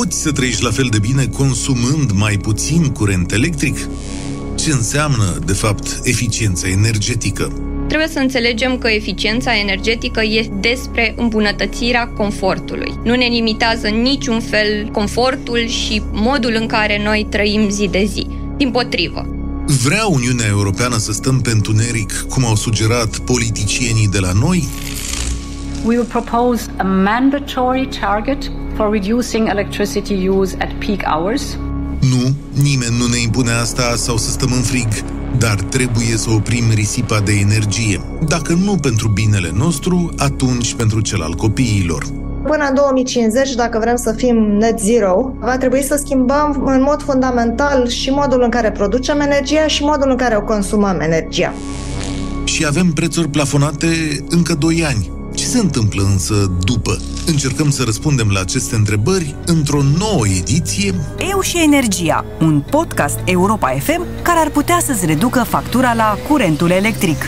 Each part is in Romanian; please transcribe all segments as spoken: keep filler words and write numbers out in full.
Poți să trăiești la fel de bine consumând mai puțin curent electric? Ce înseamnă, de fapt, eficiența energetică? Trebuie să înțelegem că eficiența energetică e despre îmbunătățirea confortului. Nu ne limitează în niciun fel confortul și modul în care noi trăim zi de zi. Dimpotrivă. Vrea Uniunea Europeană să stăm pe întuneric, cum au sugerat politicienii de la noi? We will propose a mandatory target for reducing electricity use at peak hours. Nu, nimeni nu ne impune asta sau să stăm în frig, dar trebuie să oprim risipa de energie. Dacă nu pentru binele nostru, atunci pentru cel al copiilor. Până în două mii cincizeci, dacă vrem să fim net zero, va trebui să schimbăm în mod fundamental și modul în care producem energia și modul în care o consumăm energia. Și avem prețuri plafonate încă doi ani. Ce se întâmplă însă după? Încercăm să răspundem la aceste întrebări într-o nouă ediție Eu și Energia, un podcast Europa F M care ar putea să-ți reducă factura la curentul electric.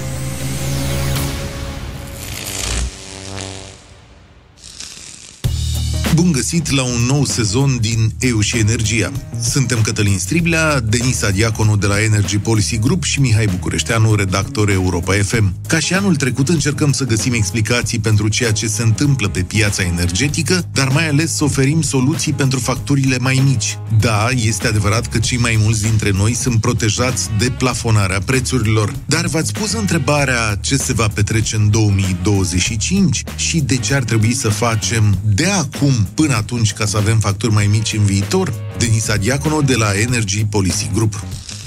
Bun găsit la un nou sezon din Eu și Energia. Suntem Cătălin Striblea, Denisa Diaconu de la Energy Policy Group și Mihai Bucureșteanu, redactor Europa F M. Ca și anul trecut încercăm să găsim explicații pentru ceea ce se întâmplă pe piața energetică, dar mai ales să oferim soluții pentru facturile mai mici. Da, este adevărat că cei mai mulți dintre noi sunt protejați de plafonarea prețurilor, dar v-ați pus întrebarea ce se va petrece în două mii douăzeci și cinci și de ce ar trebui să facem de acum până atunci ca să avem facturi mai mici în viitor? Denisa Diaconu de la Energy Policy Group.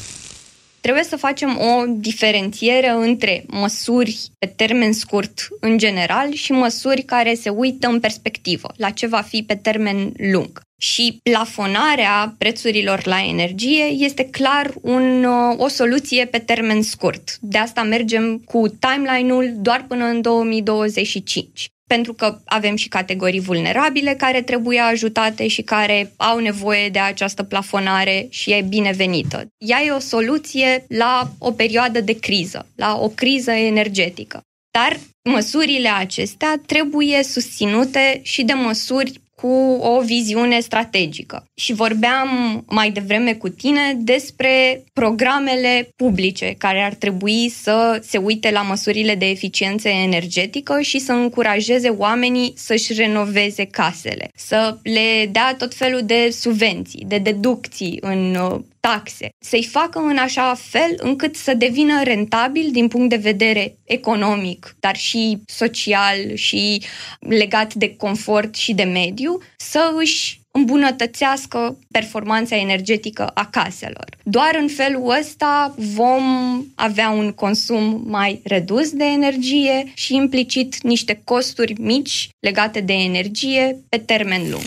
Trebuie să facem o diferențiere între măsuri pe termen scurt în general și măsuri care se uită în perspectivă, la ce va fi pe termen lung. Și plafonarea prețurilor la energie este clar un, o soluție pe termen scurt. De asta mergem cu timeline-ul doar până în două mii douăzeci și cinci. Pentru că avem și categorii vulnerabile care trebuie ajutate și care au nevoie de această plafonare și e binevenită. Ea e o soluție la o perioadă de criză, la o criză energetică. Dar măsurile acestea trebuie susținute și de măsuri cu o viziune strategică. Și vorbeam mai devreme cu tine despre programele publice care ar trebui să se uite la măsurile de eficiență energetică și să încurajeze oamenii să-și renoveze casele, să le dea tot felul de subvenții, de deducții în taxe, să-i facă în așa fel încât să devină rentabil din punct de vedere economic, dar și social și legat de confort și de mediu, să își îmbunătățească performanța energetică a caselor. Doar în felul ăsta vom avea un consum mai redus de energie și implicit niște costuri mici legate de energie pe termen lung.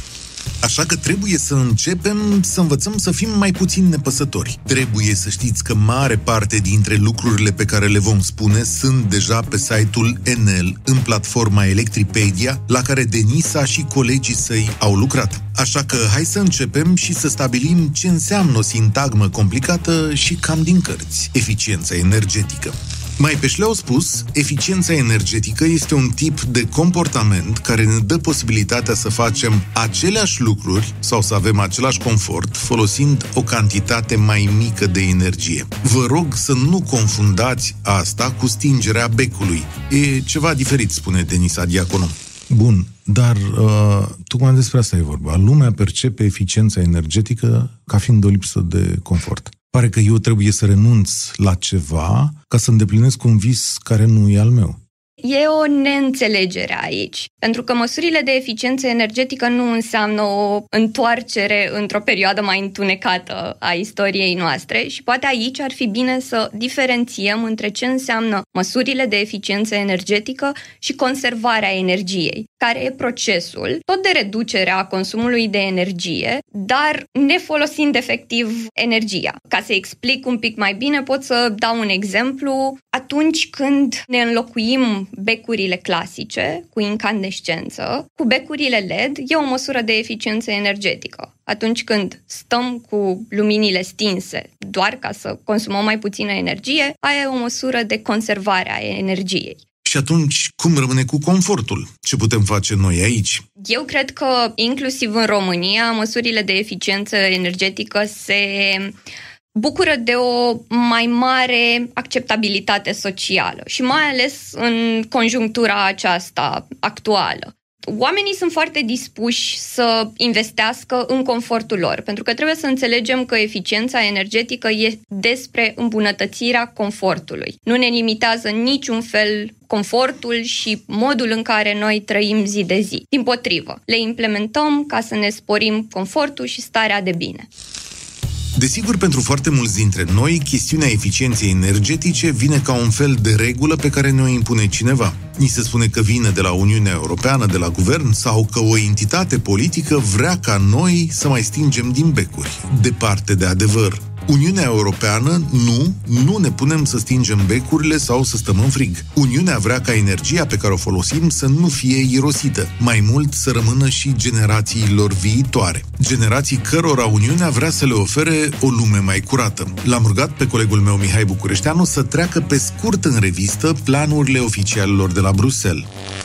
Așa că trebuie să începem să învățăm să fim mai puțin nepăsători. Trebuie să știți că mare parte dintre lucrurile pe care le vom spune sunt deja pe site-ul Enel, în platforma Electripedia, la care Denisa și colegii săi au lucrat. Așa că hai să începem și să stabilim ce înseamnă o sintagmă complicată și cam din cărți: eficiența energetică. Mai pe șleau spus, eficiența energetică este un tip de comportament care ne dă posibilitatea să facem aceleași lucruri sau să avem același confort folosind o cantitate mai mică de energie. Vă rog să nu confundați asta cu stingerea becului. E ceva diferit, spune Denisa Diaconu. Bun, dar uh, tocmai despre asta e vorba. Lumea percepe eficiența energetică ca fiind o lipsă de confort. Pare că eu trebuie să renunț la ceva ca să îndeplinesc un vis care nu e al meu. E o neînțelegere aici, pentru că măsurile de eficiență energetică nu înseamnă o întoarcere într-o perioadă mai întunecată a istoriei noastre și poate aici ar fi bine să diferențiem între ce înseamnă măsurile de eficiență energetică și conservarea energiei, care e procesul tot de reducere a consumului de energie, dar nefolosind efectiv energia. Ca să explic un pic mai bine, pot să dau un exemplu. Atunci când ne înlocuim becurile clasice cu incandescență, cu becurile L E D e o măsură de eficiență energetică. Atunci când stăm cu luminile stinse doar ca să consumăm mai puțină energie, aia e o măsură de conservare a energiei. Și atunci, cum rămâne cu confortul? Ce putem face noi aici? Eu cred că, inclusiv în România, măsurile de eficiență energetică se bucură de o mai mare acceptabilitate socială și mai ales în conjunctura aceasta actuală. Oamenii sunt foarte dispuși să investească în confortul lor, pentru că trebuie să înțelegem că eficiența energetică e despre îmbunătățirea confortului. Nu ne limitează niciun fel confortul și modul în care noi trăim zi de zi. Dimpotrivă, le implementăm ca să ne sporim confortul și starea de bine. Desigur, pentru foarte mulți dintre noi, chestiunea eficienței energetice vine ca un fel de regulă pe care ne-o impune cineva. Ni se spune că vine de la Uniunea Europeană, de la guvern, sau că o entitate politică vrea ca noi să mai stingem din becuri. Departe de adevăr. Uniunea Europeană, nu, nu ne punem să stingem becurile sau să stăm în frig. Uniunea vrea ca energia pe care o folosim să nu fie irosită, mai mult să rămână și generațiilor viitoare. Generații cărora Uniunea vrea să le ofere o lume mai curată. L-am rugat pe colegul meu Mihai Bucureșteanu să treacă pe scurt în revistă planurile oficialilor de la Bruxelles.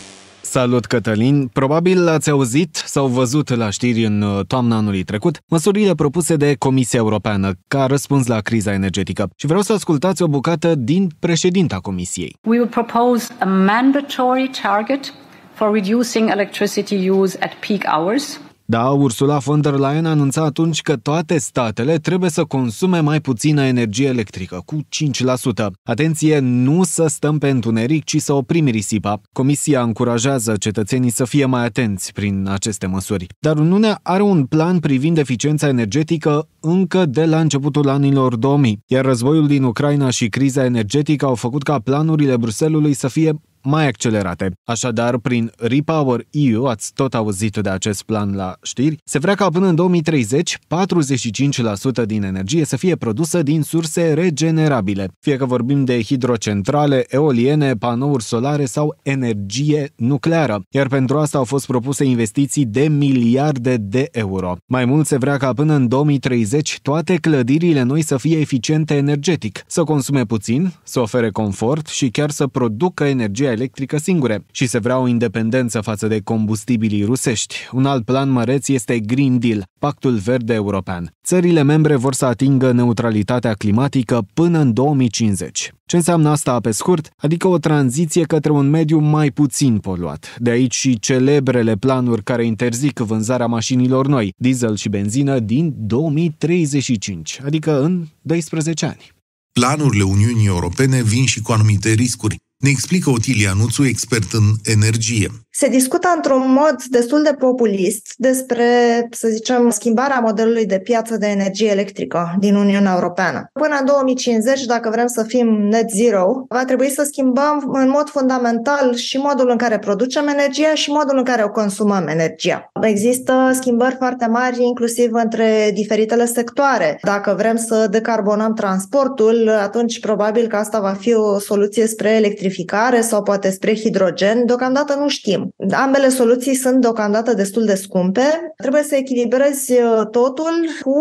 Salut, Cătălin! Probabil ați auzit sau văzut la știri în toamna anului trecut măsurile propuse de Comisia Europeană ca răspuns la criza energetică. Și vreau să ascultați o bucată din președinta Comisiei. We will propose a mandatory target for reducing electricity use at peak hours. Da, Ursula von der Leyen anunța atunci că toate statele trebuie să consume mai puțină energie electrică, cu cinci la sută. Atenție, nu să stăm pe întuneric, ci să oprim risipa. Comisia încurajează cetățenii să fie mai atenți prin aceste măsuri. Dar Uniunea are un plan privind eficiența energetică încă de la începutul anilor două mii, iar războiul din Ucraina și criza energetică au făcut ca planurile Bruxellesului să fie mai accelerate. Așadar, prin Repower E U, ați tot auzit de acest plan la știri, se vrea ca până în două mii treizeci, patruzeci și cinci la sută din energie să fie produsă din surse regenerabile, fie că vorbim de hidrocentrale, eoliene, panouri solare sau energie nucleară, iar pentru asta au fost propuse investiții de miliarde de euro. Mai mult se vrea ca până în două mii treizeci toate clădirile noi să fie eficiente energetic, să consume puțin, să ofere confort și chiar să producă energie electrică singure și se vrea o independență față de combustibilii rusești. Un alt plan măreț este Green Deal, Pactul Verde European. Țările membre vor să atingă neutralitatea climatică până în două mii cincizeci. Ce înseamnă asta pe scurt? Adică o tranziție către un mediu mai puțin poluat. De aici și celebrele planuri care interzic vânzarea mașinilor noi, diesel și benzină, din două mii treizeci și cinci, adică în doisprezece ani. Planurile Uniunii Europene vin și cu anumite riscuri. Ne explică Otilia Nuțu, expert în energie. Se discută într-un mod destul de populist despre, să zicem, schimbarea modelului de piață de energie electrică din Uniunea Europeană. Până în două mii cincizeci, dacă vrem să fim net zero, va trebui să schimbăm în mod fundamental și modul în care producem energia și modul în care o consumăm energia. Există schimbări foarte mari, inclusiv între diferitele sectoare. Dacă vrem să decarbonăm transportul, atunci probabil că asta va fi o soluție spre electrificare sau poate spre hidrogen. Deocamdată nu știm. Ambele soluții sunt deocamdată destul de scumpe. Trebuie să echilibrezi totul cu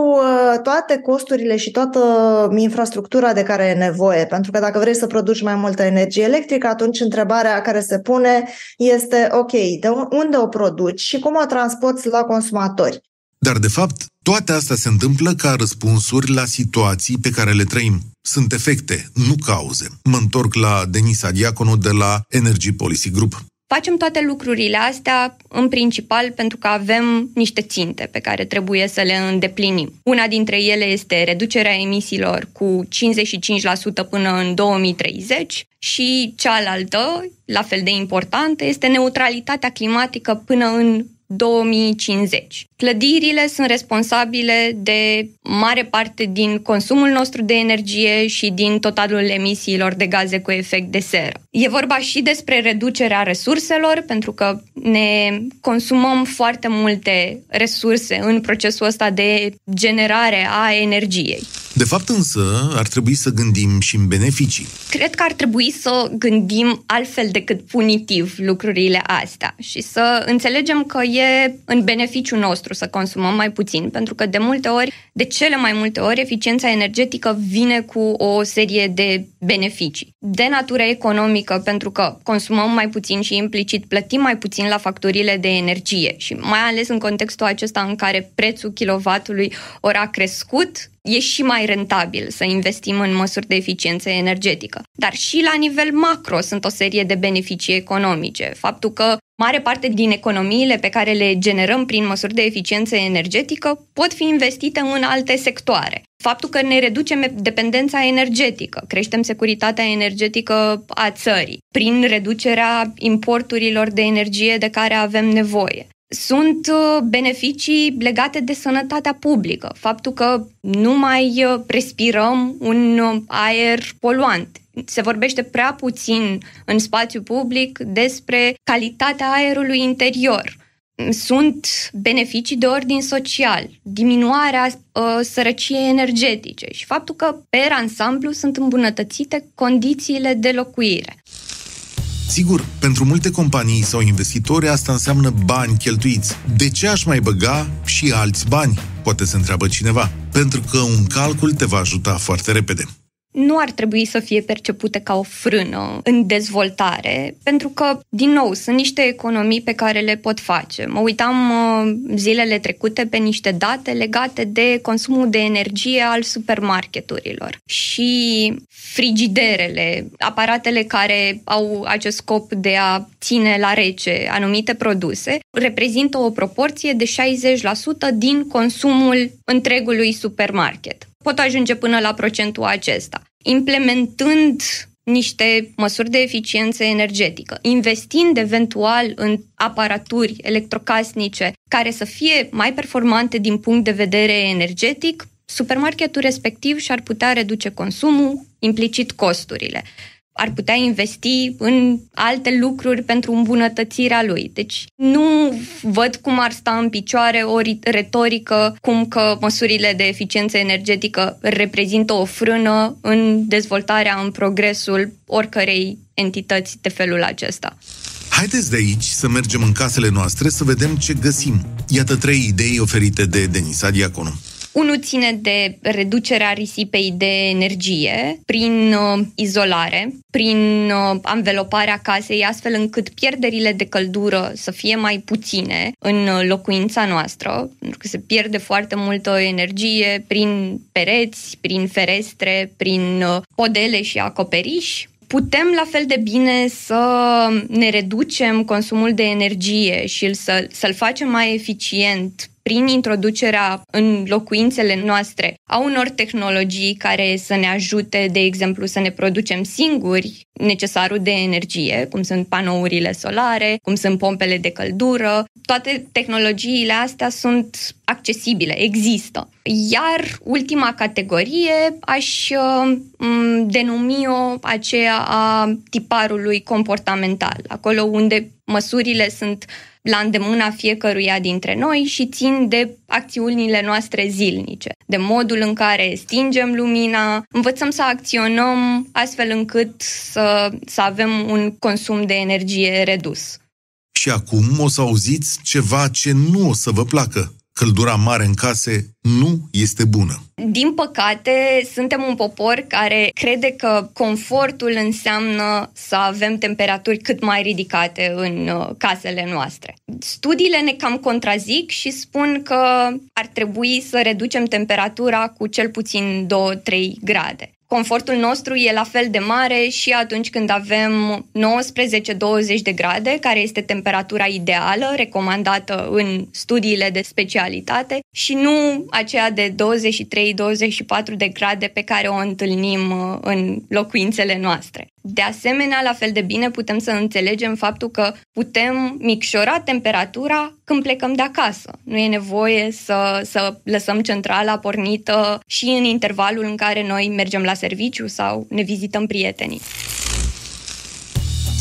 toate costurile și toată infrastructura de care e nevoie. Pentru că dacă vrei să produci mai multă energie electrică, atunci întrebarea care se pune este, ok, de unde o produci și cum o transporti la consumatori? Dar, de fapt, toate astea se întâmplă ca răspunsuri la situații pe care le trăim. Sunt efecte, nu cauze. Mă întorc la Denisa Diaconu de la Energy Policy Group. Facem toate lucrurile astea în principal pentru că avem niște ținte pe care trebuie să le îndeplinim. Una dintre ele este reducerea emisiilor cu cincizeci și cinci la sută până în două mii treizeci și cealaltă, la fel de importantă, este neutralitatea climatică până în două mii cincizeci. Clădirile sunt responsabile de mare parte din consumul nostru de energie și din totalul emisiilor de gaze cu efect de seră. E vorba și despre reducerea resurselor, pentru că ne consumăm foarte multe resurse în procesul ăsta de generare a energiei. De fapt însă ar trebui să gândim și în beneficii. Cred că ar trebui să gândim altfel decât punitiv lucrurile astea și să înțelegem că e în beneficiul nostru să consumăm mai puțin, pentru că de multe ori, de cele mai multe ori, eficiența energetică vine cu o serie de beneficii. De natură economică, pentru că consumăm mai puțin și implicit plătim mai puțin la facturile de energie și mai ales în contextul acesta în care prețul kilovatului ori a crescut, e și mai rentabil să investim în măsuri de eficiență energetică. Dar și la nivel macro sunt o serie de beneficii economice. Faptul că mare parte din economiile pe care le generăm prin măsuri de eficiență energetică pot fi investite în alte sectoare. Faptul că ne reducem dependența energetică, creștem securitatea energetică a țării, prin reducerea importurilor de energie de care avem nevoie. Sunt beneficii legate de sănătatea publică, faptul că nu mai respirăm un aer poluant. Se vorbește prea puțin în spațiu public despre calitatea aerului interior. Sunt beneficii de ordin social, diminuarea uh, sărăciei energetice și faptul că, per ansamblu, sunt îmbunătățite condițiile de locuire. Sigur, pentru multe companii sau investitori asta înseamnă bani cheltuiți. De ce aș mai băga și alți bani? Poate se întreabă cineva. Pentru că un calcul te va ajuta foarte repede. Nu ar trebui să fie percepute ca o frână în dezvoltare, pentru că, din nou, sunt niște economii pe care le pot face. Mă uitam uh, zilele trecute pe niște date legate de consumul de energie al supermarketurilor și frigiderele, aparatele care au acest scop de a ține la rece anumite produse, reprezintă o proporție de șaizeci la sută din consumul întregului supermarket. Pot ajunge până la procentul acesta. Implementând niște măsuri de eficiență energetică, investind eventual în aparaturi electrocasnice care să fie mai performante din punct de vedere energetic, supermarketul respectiv și-ar putea reduce consumul, implicit costurile. Ar putea investi în alte lucruri pentru îmbunătățirea lui. Deci nu văd cum ar sta în picioare o retorică cum că măsurile de eficiență energetică reprezintă o frână în dezvoltarea, în progresul oricărei entități de felul acesta. Haideți de aici să mergem în casele noastre să vedem ce găsim. Iată trei idei oferite de Denisa Diaconu. Unul ține de reducerea risipei de energie prin uh, izolare, prin uh, anveloparea casei, astfel încât pierderile de căldură să fie mai puține în uh, locuința noastră, pentru că se pierde foarte multă energie prin pereți, prin ferestre, prin uh, podele și acoperiși. Putem la fel de bine să ne reducem consumul de energie și să, să-l facem mai eficient prin introducerea în locuințele noastre a unor tehnologii care să ne ajute, de exemplu, să ne producem singuri necesarul de energie, cum sunt panourile solare, cum sunt pompele de căldură. Toate tehnologiile astea sunt accesibile, există. Iar ultima categorie aș uh, denumi-o aceea a tiparului comportamental, acolo unde măsurile sunt la îndemâna fiecăruia dintre noi și țin de acțiunile noastre zilnice, de modul în care stingem lumina, învățăm să acționăm astfel încât să, să avem un consum de energie redus. Și acum o să auziți ceva ce nu o să vă placă. Căldura mare în case nu este bună. Din păcate, suntem un popor care crede că confortul înseamnă să avem temperaturi cât mai ridicate în casele noastre. Studiile ne cam contrazic și spun că ar trebui să reducem temperatura cu cel puțin două-trei grade. Confortul nostru e la fel de mare și atunci când avem nouăsprezece douăzeci de grade, care este temperatura ideală recomandată în studiile de specialitate, și nu aceea de douăzeci și trei douăzeci și patru de grade pe care o întâlnim în locuințele noastre. De asemenea, la fel de bine putem să înțelegem faptul că putem micșora temperatura când plecăm de acasă. Nu e nevoie să, să lăsăm centrala pornită și în intervalul în care noi mergem la serviciu sau ne vizităm prietenii.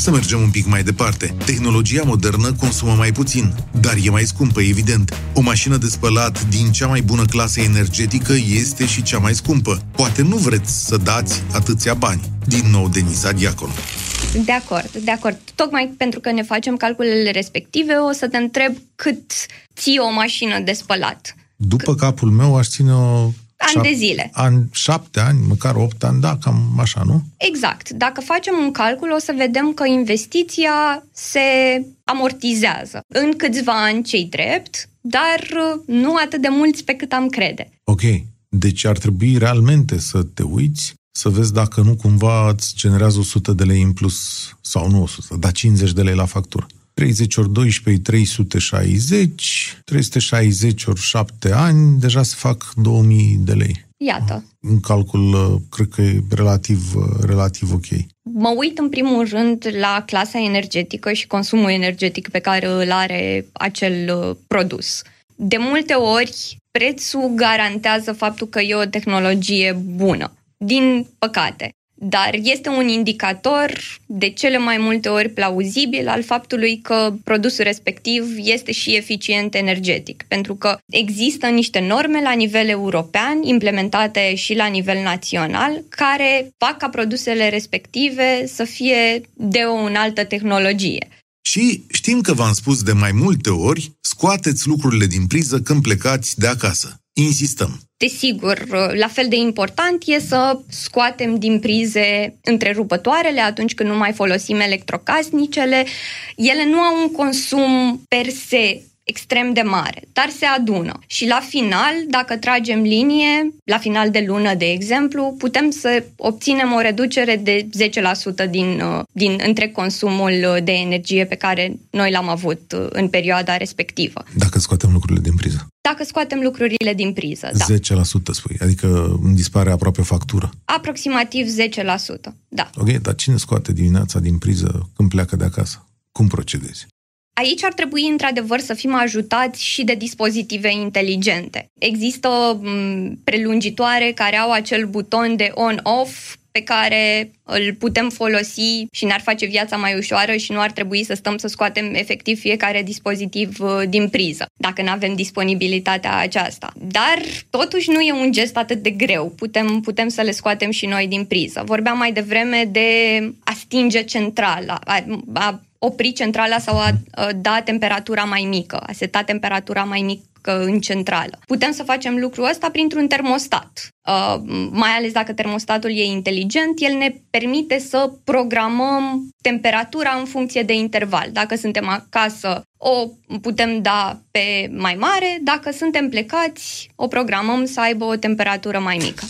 Să mergem un pic mai departe. Tehnologia modernă consumă mai puțin, dar e mai scumpă, evident. O mașină de spălat din cea mai bună clasă energetică este și cea mai scumpă. Poate nu vreți să dați atâția bani. Din nou, Denisa Diaconu. De acord, de acord. Tocmai pentru că ne facem calculele respective, o să te întreb cât ție o mașină de spălat. După capul meu aș ține-o... Ani de zile. An, șapte ani, măcar opt ani, da, cam așa, nu? Exact. Dacă facem un calcul, o să vedem că investiția se amortizează în câțiva ani, cei drept, dar nu atât de mulți pe cât am crede. Ok. Deci ar trebui realmente să te uiți, să vezi dacă nu cumva îți generează o sută de lei în plus, sau nu o sută, dar cincizeci de lei la factură. treizeci ori doisprezece, trei sute șaizeci, trei sute șaizeci ori șapte ani, deja se fac două mii de lei. Iată. Un calcul, cred că e relativ, relativ ok. Mă uit în primul rând la clasa energetică și consumul energetic pe care îl are acel produs. De multe ori, prețul garantează faptul că e o tehnologie bună, din păcate. Dar este un indicator de cele mai multe ori plauzibil al faptului că produsul respectiv este și eficient energetic, pentru că există niște norme la nivel european, implementate și la nivel național, care fac ca produsele respective să fie de o înaltă tehnologie. Și știm că v-am spus de mai multe ori, scoateți lucrurile din priză când plecați de acasă. Insistăm. Desigur, la fel de important e să scoatem din prize întrerupătoarele atunci când nu mai folosim electrocasnicele. Ele nu au un consum per se extrem de mare, dar se adună. Și la final, dacă tragem linie, la final de lună, de exemplu, putem să obținem o reducere de zece la sută din, din întreg consumul de energie pe care noi l-am avut în perioada respectivă. Dacă scoatem lucrurile din priză. Dacă scoatem lucrurile din priză, da. zece la sută spui, adică îmi dispare aproape factura. Aproximativ zece la sută, da. Ok, dar cine scoate dimineața din priză când pleacă de acasă? Cum procedezi? Aici ar trebui, într-adevăr, să fim ajutați și de dispozitive inteligente. Există m, prelungitoare care au acel buton de on-off pe care îl putem folosi și ne-ar face viața mai ușoară și nu ar trebui să stăm să scoatem efectiv fiecare dispozitiv din priză, dacă nu avem disponibilitatea aceasta. Dar totuși nu e un gest atât de greu. Putem, putem să le scoatem și noi din priză. Vorbeam mai devreme de a stinge centrala, a, a opri centrala sau a, a da temperatura mai mică, a seta temperatura mai mică în centrală. Putem să facem lucrul ăsta printr-un termostat. Uh, mai ales dacă termostatul e inteligent, el ne permite să programăm temperatura în funcție de interval. Dacă suntem acasă, o putem da pe mai mare, dacă suntem plecați, o programăm să aibă o temperatură mai mică.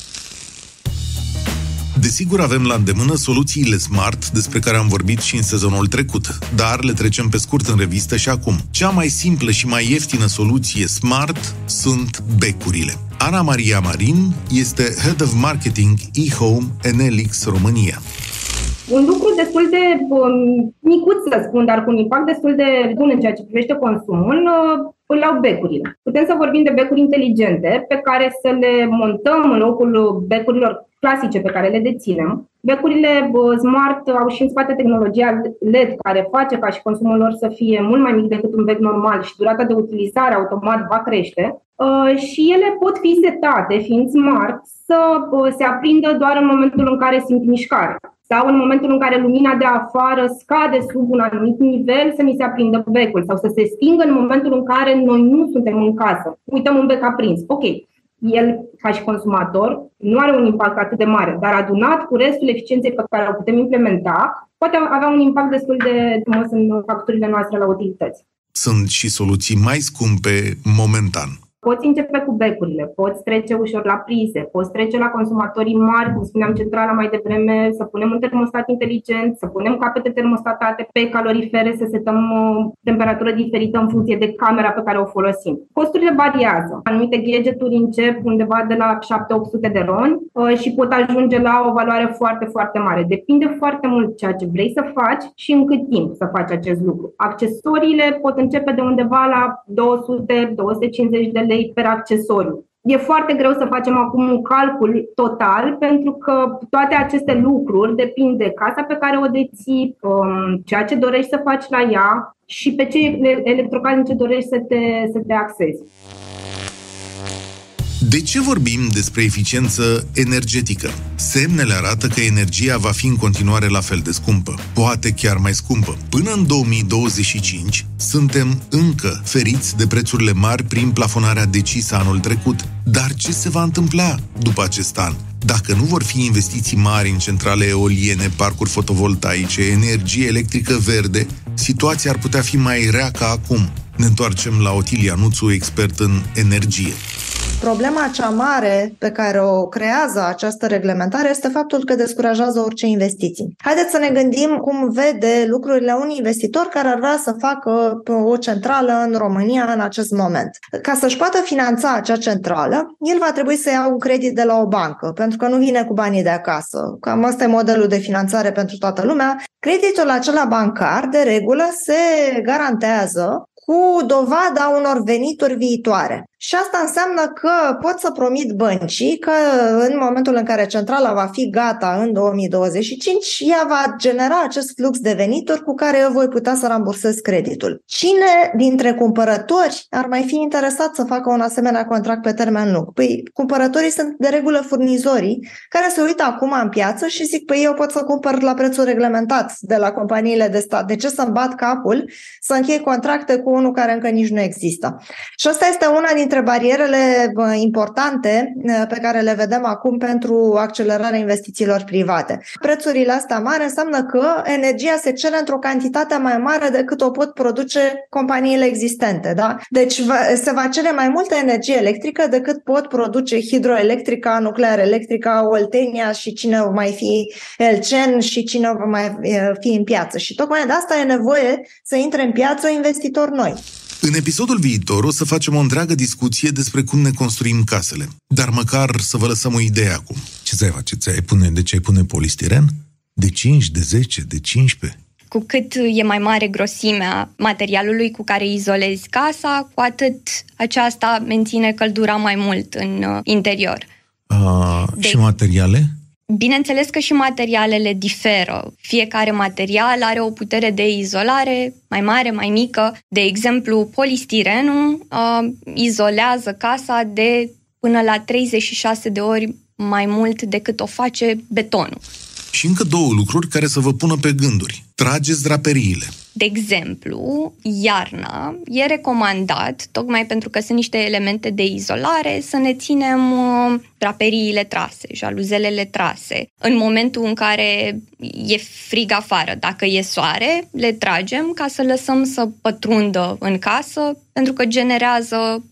Desigur, avem la îndemână soluțiile smart despre care am vorbit și în sezonul trecut, dar le trecem pe scurt în revistă și acum. Cea mai simplă și mai ieftină soluție smart sunt becurile. Ana Maria Marin este Head of Marketing eHome Enelix România. Un lucru destul de um, micuț, să spun, dar cu un impact destul de bun în ceea ce privește consumul, uh, îl au becurile. Putem să vorbim de becuri inteligente pe care să le montăm în locul becurilor clasice pe care le deținem. Becurile uh, smart au și în spate tehnologia L E D care face ca și consumul lor să fie mult mai mic decât un bec normal și durata de utilizare automat va crește. Uh, și ele pot fi setate, fiind smart, să uh, se aprindă doar în momentul în care simt mișcare. Sau în momentul în care lumina de afară scade sub un anumit nivel, să mi se aprindă becul. Sau să se stingă în momentul în care noi nu suntem în casă. Uităm un bec aprins. Ok, el, ca și consumator, nu are un impact atât de mare, dar adunat cu restul eficienței pe care o putem implementa, poate avea un impact destul de frumos în facturile noastre la utilități. Sunt și soluții mai scumpe momentan. Poți începe cu becurile, poți trece ușor la prize, poți trece la consumatorii mari, cum spuneam centrala mai devreme, să punem un termostat inteligent, să punem capete termostatate pe calorifere, să setăm o temperatură diferită în funcție de camera pe care o folosim. Costurile variază. Anumite gadgeturi încep undeva de la șapte opt sute de roni și pot ajunge la o valoare foarte, foarte mare. Depinde foarte mult ceea ce vrei să faci și în cât timp să faci acest lucru. Accesoriile pot începe de undeva la două sute - două sute cincizeci de lei per accesoriu. E foarte greu să facem acum un calcul total, pentru că toate aceste lucruri depind de casa pe care o deții, ceea ce dorești să faci la ea și pe ce electrocasnice dorești să te, să te axezi. De ce vorbim despre eficiență energetică? Semnele arată că energia va fi în continuare la fel de scumpă, poate chiar mai scumpă. Până în două mii douăzeci și cinci, suntem încă feriți de prețurile mari prin plafonarea decisă anul trecut. Dar ce se va întâmpla după acest an? Dacă nu vor fi investiții mari în centrale eoliene, parcuri fotovoltaice, energie electrică verde, situația ar putea fi mai rea ca acum. Ne întoarcem la Otilia Nuțu, expert în energie. Problema cea mare pe care o creează această reglementare este faptul că descurajează orice investiții. Haideți să ne gândim cum vede lucrurile un investitor care ar vrea să facă o centrală în România în acest moment. Ca să-și poată finanța acea centrală, el va trebui să ia un credit de la o bancă, pentru că nu vine cu banii de acasă. Cam ăsta e modelul de finanțare pentru toată lumea. Creditul acela bancar, de regulă, se garantează cu dovada unor venituri viitoare. Și asta înseamnă că pot să promit băncii că în momentul în care centrala va fi gata în două mii douăzeci și cinci, ea va genera acest flux de venituri cu care eu voi putea să rambursez creditul. Cine dintre cumpărători ar mai fi interesat să facă un asemenea contract pe termen lung? Păi, cumpărătorii sunt de regulă furnizorii care se uită acum în piață și zic, păi eu pot să cumpăr la prețul reglementat de la companiile de stat. De ce să-mi bat capul să închei contracte cu unul care încă nici nu există? Și asta este una dintre barierele importante pe care le vedem acum pentru accelerarea investițiilor private. Prețurile astea mari înseamnă că energia se cere într-o cantitate mai mare decât o pot produce companiile existente. Da? Deci se va cere mai multă energie electrică decât pot produce hidroelectrica, nuclear electrica, Oltenia și cine va mai fi Elcen și cine va mai fi în piață. Și tocmai de asta e nevoie să intre în piață investitori noi. În episodul viitor o să facem o întreagă discuție despre cum ne construim casele. Dar măcar să vă lăsăm o idee acum. Ce ți-ai face? Ți-ai pune, de ce ai pune polistiren? De cinci, de zece, de cincisprezece? Cu cât e mai mare grosimea materialului cu care izolezi casa, cu atât aceasta menține căldura mai mult în interior. A, de... Și materiale? Bineînțeles că și materialele diferă. Fiecare material are o putere de izolare mai mare, mai mică. De exemplu, polistirenul uh, izolează casa de până la treizeci și șase de ori mai mult decât o face betonul. Și încă două lucruri care să vă pună pe gânduri. Trageți draperiile. De exemplu, iarna e recomandat, tocmai pentru că sunt niște elemente de izolare, să ne ținem uh, draperiile trase, jaluzelele trase. În momentul în care e frig afară, dacă e soare, le tragem ca să lăsăm să pătrundă în casă, pentru că generează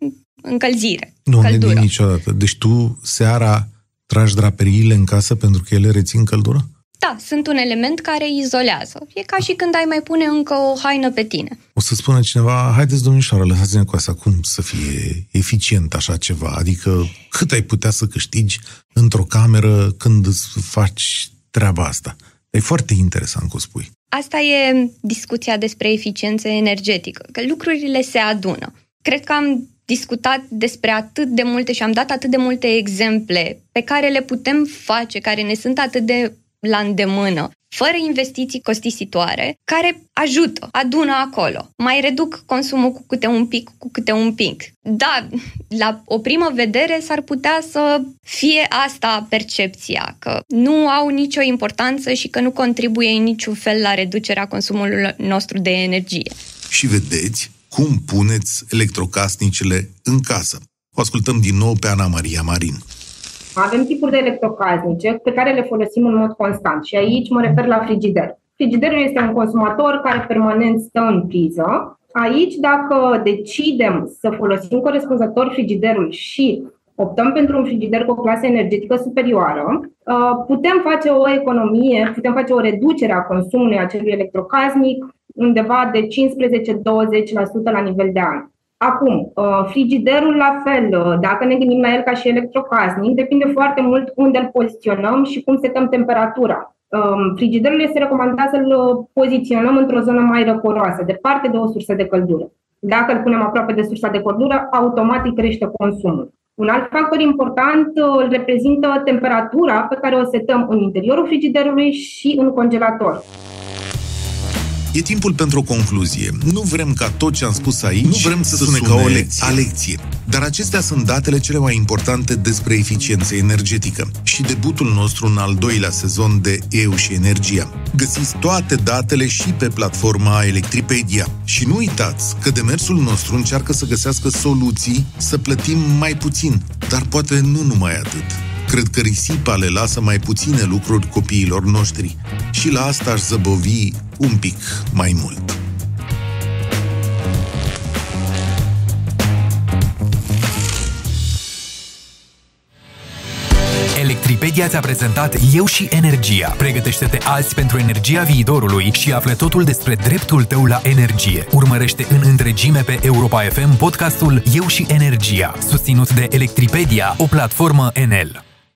încălzire, nu, căldură. Nu, niciodată. Deci tu seara tragi draperiile în casă pentru că ele rețin căldură? Da, sunt un element care izolează. E ca și când ai mai pune încă o haină pe tine. O să spună cineva, haideți domnișoară, lăsați-ne cu asta, cum să fie eficient așa ceva? Adică cât ai putea să câștigi într-o cameră când îți faci treaba asta? E foarte interesant că o spui. Asta e discuția despre eficiență energetică, că lucrurile se adună. Cred că am discutat despre atât de multe și am dat atât de multe exemple pe care le putem face, care ne sunt atât de la îndemână, fără investiții costisitoare, care ajută, adună acolo. Mai reduc consumul cu câte un pic, cu câte un pic. Da, la o primă vedere s-ar putea să fie asta percepția, că nu au nicio importanță și că nu contribuie în niciun fel la reducerea consumului nostru de energie. Și vedeți cum puneți electrocasnicele în casă. O ascultăm din nou pe Ana Maria Marin. Avem tipuri de electrocasnice pe care le folosim în mod constant și aici mă refer la frigider. Frigiderul este un consumator care permanent stă în priză. Aici, dacă decidem să folosim corespunzător frigiderul și optăm pentru un frigider cu o clasă energetică superioară, putem face o economie, putem face o reducere a consumului acelui electrocasnic undeva de cincisprezece-douăzeci la sută la nivel de an. Acum, frigiderul la fel, dacă ne gândim la el ca și electrocasnic, depinde foarte mult unde îl poziționăm și cum setăm temperatura. Frigiderul este recomandat să-l poziționăm într-o zonă mai răcoroasă, departe de o sursă de căldură. Dacă îl punem aproape de sursa de căldură, automat crește consumul. Un alt factor important îl reprezintă temperatura pe care o setăm în interiorul frigiderului și în congelator. E timpul pentru o concluzie. Nu vrem ca tot ce am spus aici nu vrem să, să sune, sune ca o lecție. A lecție. Dar acestea sunt datele cele mai importante despre eficiență energetică și debutul nostru în al doilea sezon de Eu și Energia. Găsiți toate datele și pe platforma Electripedia. Și nu uitați că demersul nostru încearcă să găsească soluții să plătim mai puțin, dar poate nu numai atât. Cred că risipa le lasă mai puține lucruri copiilor noștri și la asta aș zăbovi un pic mai mult. Electripedia ți-a prezentat Eu și Energia. Pregătește-te azi pentru energia viitorului și află totul despre dreptul tău la energie. Urmărește în întregime pe Europa F M podcastul Eu și Energia, susținut de Electripedia, o platformă Enel.